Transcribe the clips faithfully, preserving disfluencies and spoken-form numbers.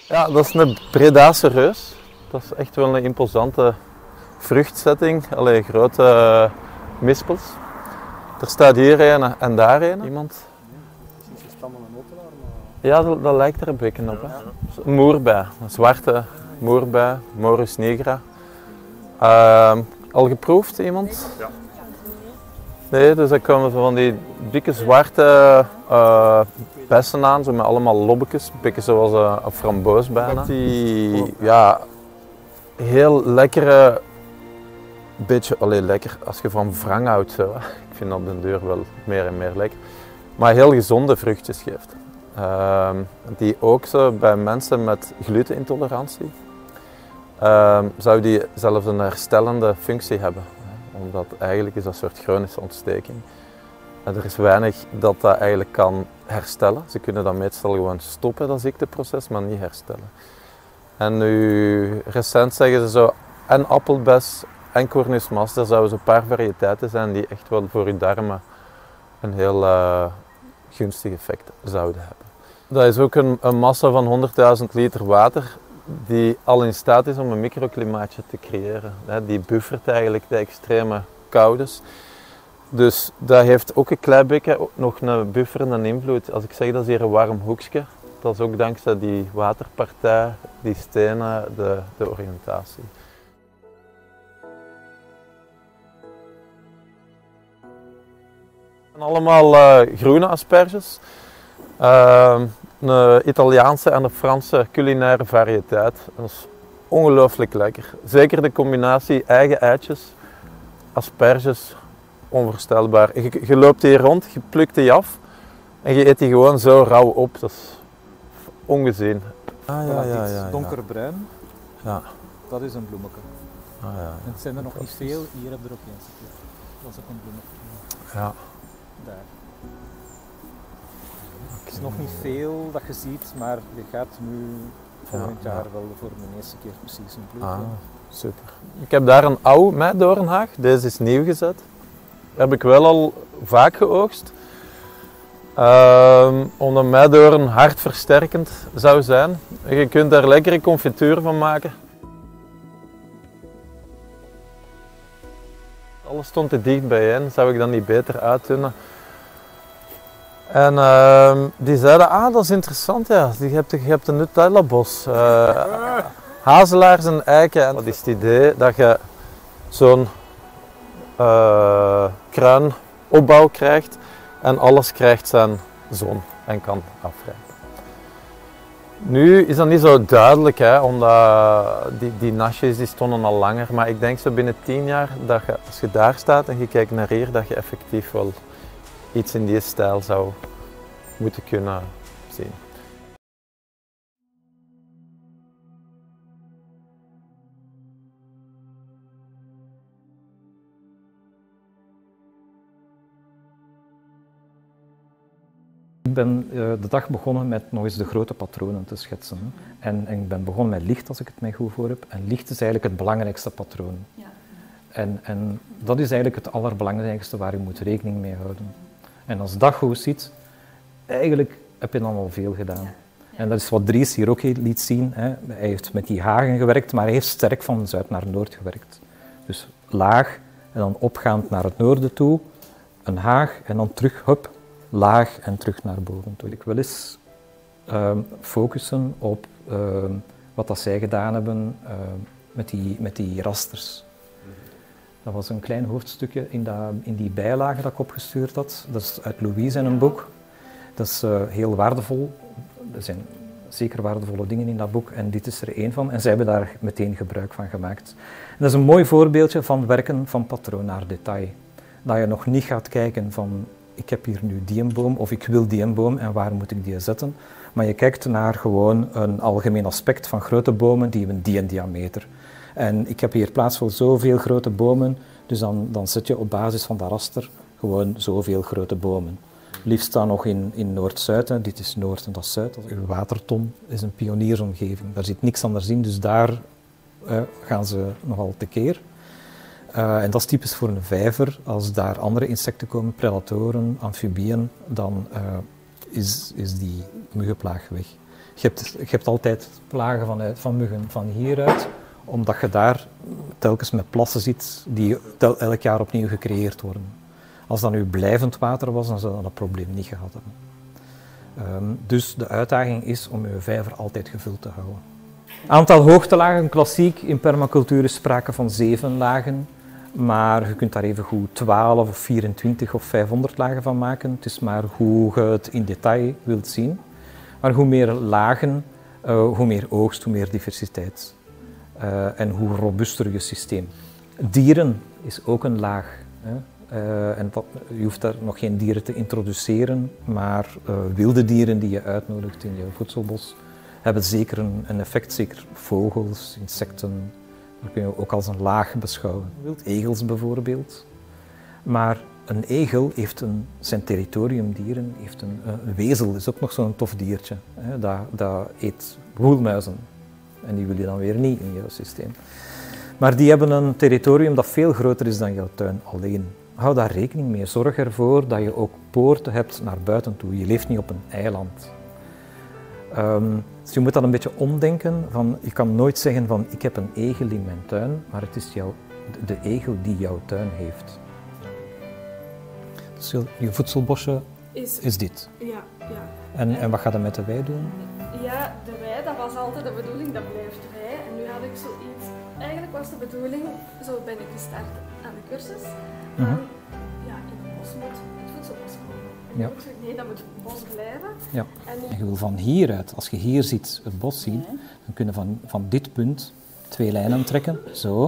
Ja, dat is een Bredaanse reus. Dat is echt wel een imposante vruchtzetting. Allee, grote mispels. Er staat hier een en daar een. Iemand. Ja, dat, dat lijkt er een beetje op. Hè. Een moerbei, een zwarte moerbei, Morus nigra. Uh, al geproefd iemand? Ja. Nee, dus dan komen zo van die dikke zwarte uh, bessen aan, zo met allemaal lobbetjes, een beetje zoals een, een framboos bijna. Die, ja, heel lekkere, beetje, allee, lekker als je van wrang houdt zo. Ik vind dat op de deur wel meer en meer lekker. Maar heel gezonde vruchtjes geeft. Uh, die ook zo bij mensen met glutenintolerantie uh, zou die zelfs een herstellende functie hebben. Omdat eigenlijk is dat een soort chronische ontsteking. En er is weinig dat dat eigenlijk kan herstellen. Ze kunnen dat meestal gewoon stoppen, dat ziekteproces, maar niet herstellen. En nu recent zeggen ze zo, en appelbes en cornus master, er zouden zo'n paar variëteiten zijn die echt wel voor je darmen een heel uh, gunstig effect zouden hebben. Dat is ook een, een massa van honderdduizend liter water die al in staat is om een microklimaatje te creëren. Die buffert eigenlijk de extreme koudes. Dus dat heeft ook een klein beetje nog een bufferende invloed. Als ik zeg dat is hier een warm hoekje, dat is ook dankzij die waterpartij, die stenen, de, de oriëntatie. En allemaal uh, groene asperges. Uh, een Italiaanse en een Franse culinaire variëteit. Dat is ongelooflijk lekker. Zeker de combinatie eigen eitjes, asperges, onvoorstelbaar. Je, je loopt hier rond, je plukt die af en je eet die gewoon zo rauw op. Dat is ongezien. Ah, ja, ja, ja, donkerbruin, ja. Dat is een bloemetje. Ah, ja, ja. En het zijn er nog niet veel, hier heb je er ook eens. Dat is ook een bloemetje. Ja. Daar. Het is nog niet veel dat je ziet, maar je gaat nu volgend ja, jaar ja. wel voor de eerste keer precies een bloem. Ah, super. Ik heb daar een oude meidoornhaag, deze is nieuw gezet. Heb ik wel al vaak geoogst. Um, omdat meidoorn hartversterkend zou zijn. Je kunt daar lekkere confituur van maken. Alles stond te dicht bijeen, zou ik dat niet beter uitdunnen. En uh, die zeiden, ah dat is interessant ja, je hebt, je hebt een Nutella-bos. Uh, hazelaars en eiken. En dat is het idee dat je zo'n uh, kruinopbouw krijgt en alles krijgt zijn zon en kan afrijpen. Nu is dat niet zo duidelijk, hè, omdat die, die nasjes die stonden al langer, maar ik denk zo binnen tien jaar dat je, als je daar staat en je kijkt naar hier, dat je effectief wel iets in die stijl zou moeten kunnen zien. Ik ben uh, de dag begonnen met nog eens de grote patronen te schetsen. En, en ik ben begonnen met licht, als ik het mij goed voor heb. En licht is eigenlijk het belangrijkste patroon. Ja. En, en dat is eigenlijk het allerbelangrijkste waar je moet rekening mee houden. En als dat goed ziet, eigenlijk heb je dan al veel gedaan. Ja. Ja. En dat is wat Dries hier ook liet zien. Hè. Hij heeft met die hagen gewerkt, maar hij heeft sterk van zuid naar noord gewerkt. Dus laag en dan opgaand naar het noorden toe, een haag en dan terug, hup, laag en terug naar boven toe. Ik wil eens uh, focussen op uh, wat dat zij gedaan hebben uh, met, die, met die rasters. Dat was een klein hoofdstukje in, dat, in die bijlage dat ik opgestuurd had. Dat is uit Louise en een boek. Dat is uh, heel waardevol. Er zijn zeker waardevolle dingen in dat boek en dit is er één van. En zij hebben daar meteen gebruik van gemaakt. En dat is een mooi voorbeeldje van werken van patroon naar detail. Dat je nog niet gaat kijken van ik heb hier nu die een boom of ik wil die een boom en waar moet ik die zetten. Maar je kijkt naar gewoon een algemeen aspect van grote bomen die hebben die een diameter. En ik heb hier plaats voor zoveel grote bomen, dus dan, dan zet je op basis van dat raster gewoon zoveel grote bomen. Liefst dan nog in, in Noord-Zuid, dit is Noord en dat is Zuid. Uw waterton is een pioniersomgeving, daar zit niks anders in, dus daar uh, gaan ze nogal tekeer. Uh, en dat is typisch voor een vijver. Als daar andere insecten komen, predatoren, amfibieën, dan uh, is, is die muggenplaag weg. Je hebt, je hebt altijd plagen vanuit, van muggen van hieruit, omdat je daar telkens met plassen zit die tel, elk jaar opnieuw gecreëerd worden. Als dat nu blijvend water was, dan zou dat dat probleem niet gehad hebben. Um, dus de uitdaging is om je vijver altijd gevuld te houden. Aantal hoogtelagen, klassiek in permacultuur is sprake van zeven lagen, maar je kunt daar even goed twaalf of vierentwintig of vijfhonderd lagen van maken. Het is maar hoe je het in detail wilt zien. Maar hoe meer lagen, uh, hoe meer oogst, hoe meer diversiteit. Uh, en hoe robuuster je systeem. Dieren is ook een laag. Hè. Uh, en dat, je hoeft daar nog geen dieren te introduceren, maar uh, wilde dieren die je uitnodigt in je voedselbos hebben zeker een, een effect. Zeker vogels, insecten, dat kun je ook als een laag beschouwen. Egels bijvoorbeeld. Maar een egel heeft een, zijn territoriumdieren, heeft een, een wezel, is ook nog zo'n tof diertje. Hè. Dat, dat eet woelmuizen. En die wil je dan weer niet in jouw systeem. Maar die hebben een territorium dat veel groter is dan jouw tuin alleen. Hou daar rekening mee. Zorg ervoor dat je ook poorten hebt naar buiten toe. Je leeft niet op een eiland. Um, dus je moet dat een beetje omdenken. Van, je kan nooit zeggen van ik heb een egel in mijn tuin, maar het is jouw, de egel die jouw tuin heeft. Dus je voedselbosje is, is dit. Ja, ja. En, en wat gaat er met de wei doen? Ja, de wei, dat was altijd de bedoeling, dat blijft wei. En nu had ik zoiets... Eigenlijk was de bedoeling, zo ben ik gestart aan de cursus. Mm-hmm. um, ja, in het bos moet het voedselbos komen. En Ja. ik zeg, nee, dat moet het bos blijven. Ja. En nu- En je wil van hieruit, als je hier ziet, het bos zien, dan kun je van, van dit punt twee lijnen trekken, zo.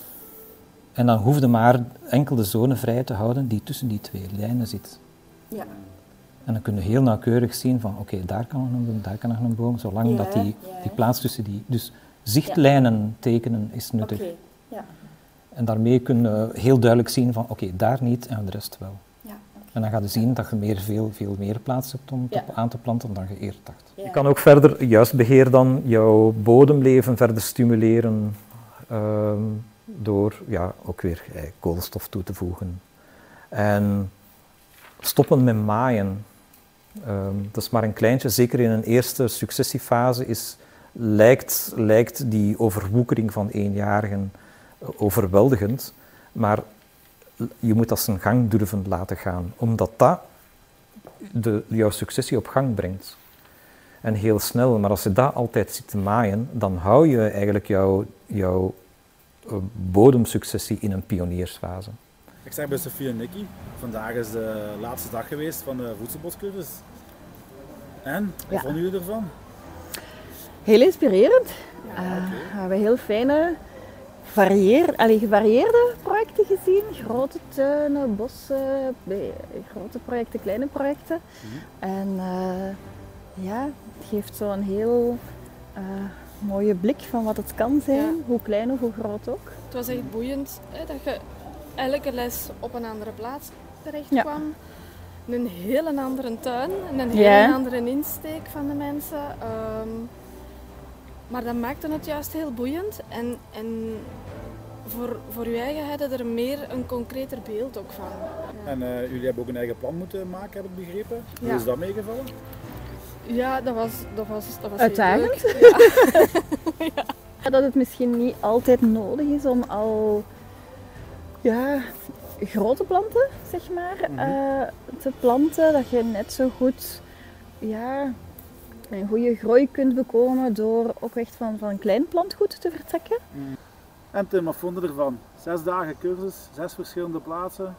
En dan hoef je maar enkel de zone vrij te houden die tussen die twee lijnen zit. Ja. En dan kun je heel nauwkeurig zien van, oké, okay, daar kan nog een boom, daar kan nog een boom, zolang Ja, dat die, ja. die plaats tussen die... Dus zichtlijnen tekenen is nuttig. Oké. Ja. En daarmee kun je heel duidelijk zien van, oké, okay, daar niet en de rest wel. Ja. Okay. En dan ga je zien dat je meer, veel, veel meer plaats hebt om te, Ja. aan te planten dan je eerst dacht. Ja. Je kan ook verder, juist beheer dan, jouw bodemleven verder stimuleren uh, door ja, ook weer eh, koolstof toe te voegen. En stoppen met maaien. Um, dat is maar een kleintje, zeker in een eerste successiefase is, lijkt, lijkt die overwoekering van eenjarigen overweldigend, maar je moet dat zijn gang durven laten gaan, omdat dat de, jouw successie op gang brengt. En heel snel, maar als je dat altijd zit te maaien, dan hou je eigenlijk jouw, jouw bodemsuccessie in een pioniersfase. Ik sta bij Sophie en Nicky. Vandaag is de laatste dag geweest van de voedselboscursus. En, wat Ja. vonden jullie ervan? Heel inspirerend. Ja, Uh, oké. we hebben heel fijne, varieer, allee, gevarieerde projecten gezien. Grote tuinen, bossen, bij- grote projecten, kleine projecten. Mhm. En uh, ja, het geeft zo'n heel uh, mooie blik van wat het kan zijn, Ja. hoe klein of hoe groot ook. Het was echt boeiend hè, dat je elke les op een andere plaats terecht Ja. kwam. Een hele andere tuin en een Ja. hele andere insteek van de mensen. Ehm, maar dat maakte het juist heel boeiend. En, en voor, voor je eigen had je er meer een concreter beeld ook van. Ja, En uh, jullie hebben ook een eigen plan moeten maken, heb ik begrepen. Hoe Ja. is dat meegevallen? ja dat was, dat was, dat was Uitdagend. heel leuk. Ja. Ja, dat het misschien niet altijd nodig is om al ja, grote planten, zeg maar, Mhm. uh, te planten. Dat je net zo goed ja, een goede groei kunt bekomen door ook echt van, van een klein plantgoed te vertrekken. En Tim, wat vond je ervan? Zes dagen cursus, zes verschillende plaatsen.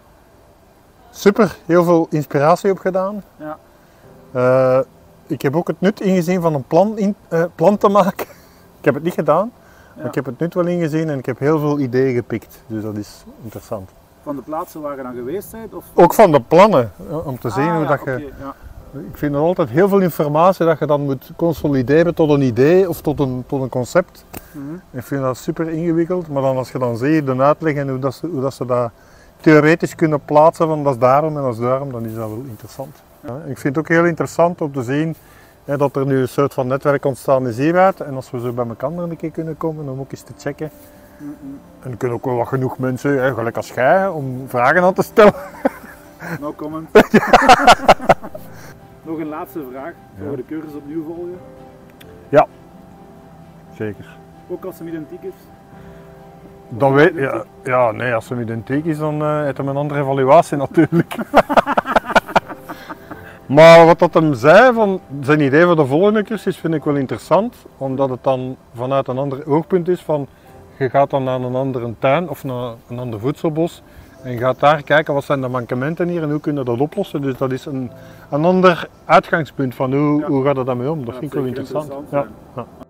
Super, heel veel inspiratie opgedaan. Ja. Uh, ik heb ook het nut ingezien van een plan, in, uh, plan te maken. Ik heb het niet gedaan, Ja. maar ik heb het nut wel ingezien en ik heb heel veel ideeën gepikt. Dus dat is interessant. Van de plaatsen waar je dan geweest bent? Of... Ook van de plannen, uh, om te zien Ah, hoe ja, dat je... oké, ja. Ik vind er altijd heel veel informatie dat je dan moet consolideren tot een idee of tot een, tot een concept. Mhm. Ik vind dat super ingewikkeld, maar dan als je dan ziet de uitleg en hoe, dat ze, hoe dat, ze dat theoretisch kunnen plaatsen, van dat is daarom en dat is daarom, dan is dat wel interessant. Ja, ik vind het ook heel interessant om te zien hè, dat er nu een soort van netwerk ontstaan is hieruit. En als we zo bij elkaar een keer kunnen komen om ook eens te checken. Mhm. En er kunnen ook wel wat genoeg mensen, hè, gelijk als jij, om vragen aan te stellen. No comment. Nog een laatste vraag. Zullen we de cursus opnieuw volgen? Ja, zeker. Ook als hem identiek is? Dat weet, ja, ja, nee, als hem identiek is, dan uh, heeft hij een andere evaluatie natuurlijk. Maar wat dat hem zei, van zijn idee voor de volgende cursus vind ik wel interessant, omdat het dan vanuit een ander oogpunt is van je gaat dan naar een andere tuin of naar een ander voedselbos en je gaat daar kijken wat zijn de mankementen hier en hoe kunnen we dat oplossen. Dus dat is een, een ander uitgangspunt van hoe, ja. hoe gaat het daarmee om. Dat ja, vind ik wel interessant. interessant ja. Ja.